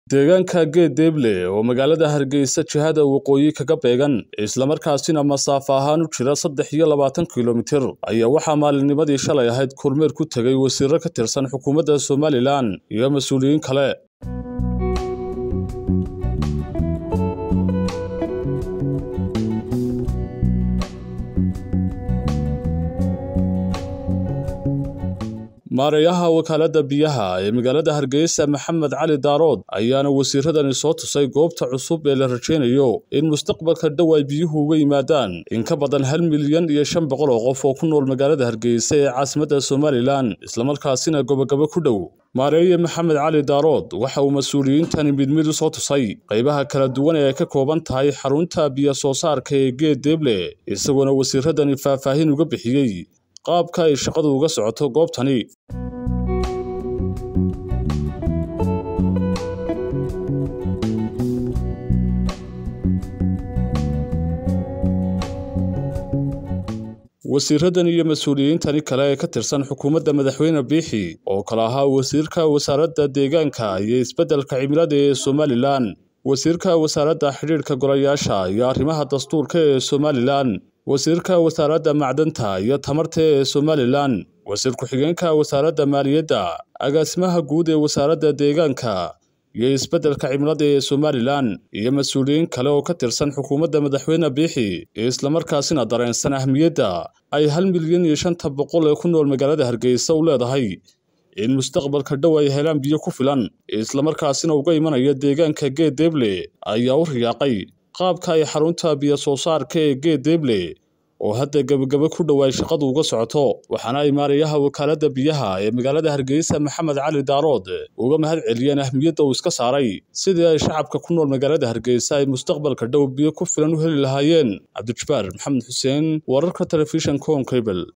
deegaanka Geedeble oo magaalada Hargeysa jihada waqooyi kaga beegan isla markaasina masaafo ahaan u jira 320 kiiloomitir ayaa waxa maalinnimadii shalay ahayd kormeer ku tagay wasiirro ka tirsan xukuumadda Somaliland iyo mas'uuliyiin kale. maareeyaha wakaalada biyaha ee magaalada Hargeysa Maxamed Cali Daarood ayaana wasiiradani soo tusay goobta cusub ee la rajeynayo in mustaqbalka dhow ay biyuhu uga yimaadaan in ka badan 1 milyan iyo 500 oo qof oo ku nool magaalada Hargeysa ee caasimadda Somaliland isla markaasina gobogabo ku dhow. maareeye Maxamed Cali Daarood waxa uu mas'uuliyiintani mid u soo tusay qaybaha kala duwan ee ka kooban tahay xarunta biyo soo saarka ee Geedeble isagoo wasiiradani faahfaahin uga bixiyay qaabka ay shaqadu uga socoto goobtani. wasiiradan iyo mas'uuliyiintani kale ee ka tirsan xukuumadda madaxweyne Biixi oo kala ahaa wasiirka wasaaradda deegaanka iyo isbeddelka cimilada ee Somaliland, wasiirka wasaaradda xiriirka golayaasha iyo arrimaha dastuurka ee Somaliland, wasiirka wasaaradda macdanta iyo tamarta ee Somaliland, wasiir ku-xigeenka wasaaradda maaliyadda, agaasimaha guud ee wasaaradda deegaanka iyo isbeddelka cimilada ee Somaliland iyo mas'uuliyiin kale oo ka tirsan xukuumadda madaxweyne Biixi isla markaasina dareensan ahmiyadda ay 1 milyan iyo 500 ee ku nool magaalada Hargeysa u leedahay in mustaqbalka dhow ay helaan biyo ku filan isla markaasina uga imanaya deegaanka Geedeble ayaa u riyaaqay qaabka ay xarunta biyo soo saarka ee Geedeble oo hadda gabagabo ku dhawaay shaqadu uga socoto. waxaana ay maareeyaha wakaalada biyaha ee magaalada Hargeysa Maxamed Cali Daarood uga mahad celiyeen ahmiyadda uu iska saaray sidii ay shacabka ku nool magaalada Hargeysa ay mustaqbalka dhow biyo ku filan u heli lahaayeen. Cabdi Jabbaar Maxamed Xuseen, wararka telefishinka Cable.